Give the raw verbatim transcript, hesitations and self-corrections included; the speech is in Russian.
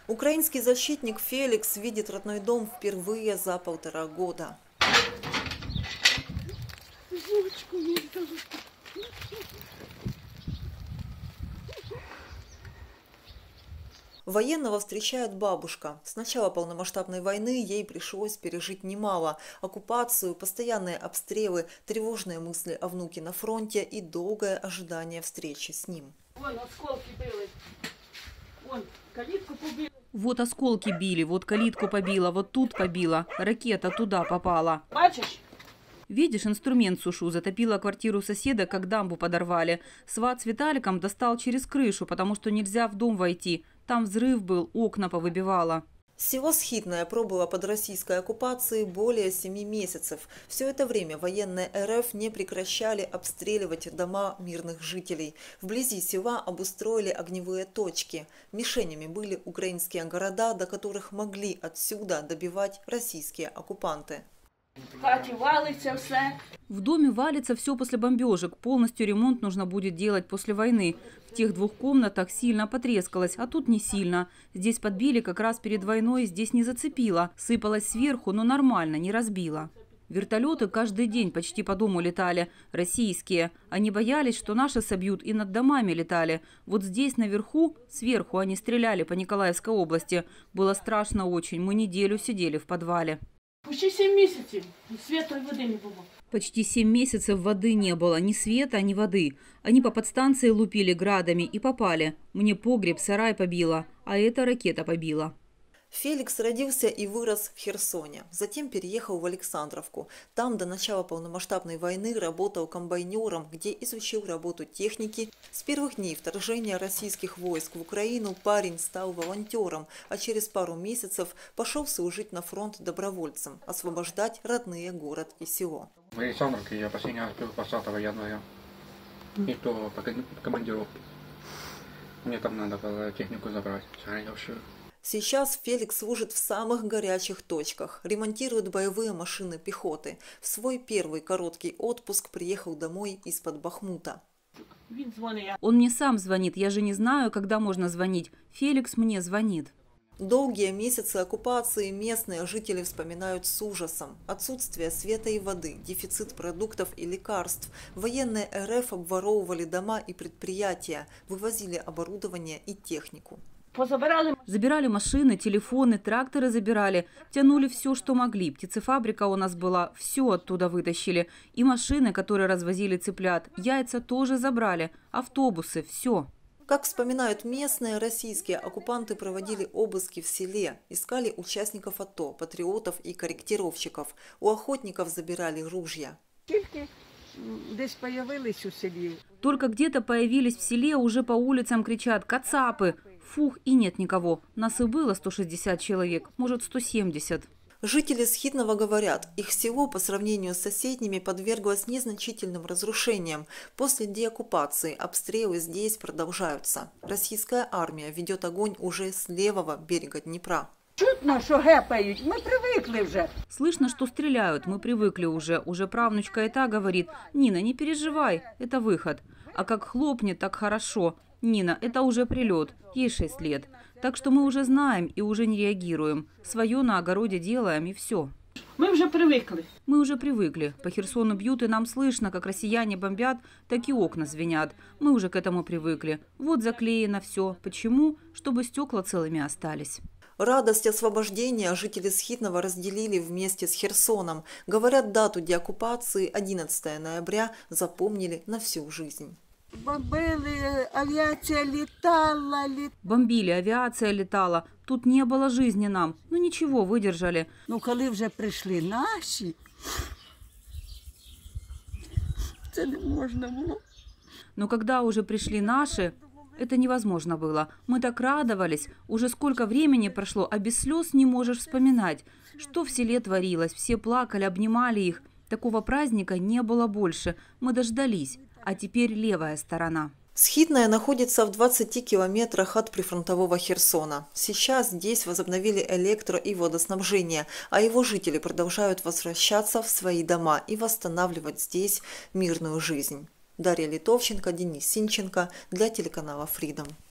Украинский защитник Феликс видит родной дом впервые за полтора года. Военного встречает бабушка. С начала полномасштабной войны ей пришлось пережить немало. Оккупацию, постоянные обстрелы, тревожные мысли о внуке на фронте и долгое ожидание встречи с ним. Вон осколки били. Вон калитку побили. Вот осколки били, вот калитку побила, вот тут побила. Ракета туда попала. Бачишь? Видишь, инструмент сушу. Затопила квартиру соседа, как дамбу подорвали. Сват с Виталиком достал через крышу, потому что нельзя в дом войти. Там взрыв был, окна повыбивало. Село Схитное пробыло под российской оккупацией более семи месяцев. Все это время военные РФ не прекращали обстреливать дома мирных жителей. Вблизи села обустроили огневые точки. Мишенями были украинские города, до которых могли отсюда добивать российские оккупанты. В хаті валиться все. В доме валится все после бомбежек. Полностью ремонт нужно будет делать после войны. В тех двух комнатах сильно потрескалось, а тут не сильно. Здесь подбили как раз перед войной, здесь не зацепило. Сыпалось сверху, но нормально, не разбило. Вертолеты каждый день почти по дому летали. Российские. Они боялись, что наши собьют, и над домами летали. Вот здесь наверху, сверху они стреляли по Николаевской области. Было страшно очень. Мы неделю сидели в подвале. Почти сім місяців. Світу і води не було. Почти семь месяцев воды не было, ни света, ни воды. Они по подстанции лупили градами и попали. Мне погреб, сарай побило, а эта ракета побила. Феликс родился и вырос в Херсоне. Затем переехал в Александровку. Там до начала полномасштабной войны работал комбайнером, где изучил работу техники. С первых дней вторжения российских войск в Украину парень стал волонтером, а через пару месяцев пошел служить на фронт добровольцем, освобождать родные город и село. В Александровке я последний раз был двадцатого января. И то по командировке. Мне там надо было технику забрать, сгоревшую. Сейчас Феликс служит в самых горячих точках, ремонтирует боевые машины пехоты. В свой первый короткий отпуск приехал домой из-под Бахмута. Он мне сам звонит, я же не знаю, когда можно звонить. Феликс мне звонит. Долгие месяцы оккупации местные жители вспоминают с ужасом. Отсутствие света и воды, дефицит продуктов и лекарств. Военные РФ обворовывали дома и предприятия, вывозили оборудование и технику. Позабирали. Забирали машины, телефоны, тракторы забирали. Тянули все, что могли. Птицефабрика у нас была, все оттуда вытащили. И машины, которые развозили цыплят. Яйца тоже забрали. Автобусы, все. Как вспоминают местные, российские оккупанты проводили обыски в селе, искали участников АТО, патриотов и корректировщиков. У охотников забирали ружья. Тільки десь появились у селі. Только где-то появились в селе, уже по улицам кричат «Кацапы!». Фух, и нет никого. Нас и было сто шестьдесят человек, может сто семьдесят. Жители Схитного говорят, их село по сравнению с соседними подверглось незначительным разрушениям. После деоккупации обстрелы здесь продолжаются. Российская армия ведет огонь уже с левого берега Днепра. Чутно, що гепають, ми привикли вже. Слышно, что стреляют, мы привыкли уже. Уже правнучка и та говорит: «Нина, не переживай, это выход». А как хлопнет, так хорошо. Нина, это уже прилет, ей шесть лет. Так что мы уже знаем и уже не реагируем. Свое на огороде делаем и все. Ми вже привикли. Мы уже привыкли. По Херсону бьют, и нам слышно, как россияне бомбят, так и окна звенят. Мы уже к этому привыкли. Вот заклеено все. Почему? Чтобы стекла целыми остались. Радость освобождения жители Схитного разделили вместе с Херсоном. Говорят, дату деоккупации одиннадцатого ноября запомнили на всю жизнь. Бомбили, авіація літала, літала. Бомбили, авиация летала. Тут не было жизни нам. Ну ничего, выдержали. Ну коли вже прийшли наші, це не можна було. Но когда уже пришли наши, это невозможно было. Мы так радовались. Уже сколько времени прошло, а без слез не можешь вспоминать. Что в селе творилось. Все плакали, обнимали их. Такого праздника не было больше. Мы дождались. А теперь левая сторона. Схитное находится в двадцати километрах от прифронтового Херсона. Сейчас здесь возобновили электро- и водоснабжение, а его жители продолжают возвращаться в свои дома и восстанавливать здесь мирную жизнь. Дарья Литовченко, Денис Синченко для телеканала Freedom.